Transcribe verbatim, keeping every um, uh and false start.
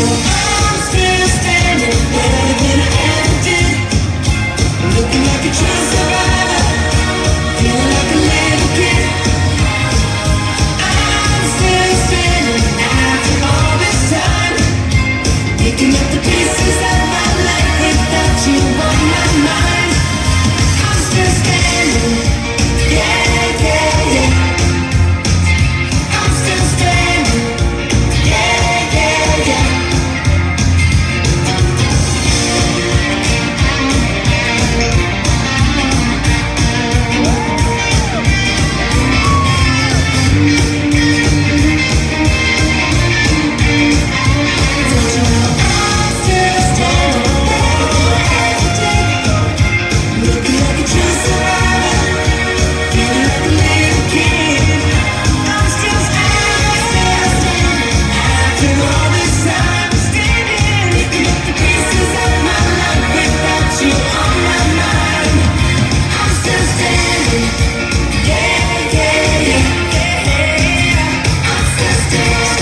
I'm still standing better than I ever did. Looking like a true survivor, feeling like a little kid. I'm still standing after all this time, picking up the pieces of my life without you on my mind. I'm still standing, yeah, yeah, yeah. I'm still standing, yeah, yeah, yeah. Don't you know I'm still standing every day, looking like a true survivor, feeling like a little kid. I'm still standing, still standing after all this time, standing, picking up the pieces of my life without you on my mind. I'm still standing, yeah, yeah, yeah, yeah. I'm still standing.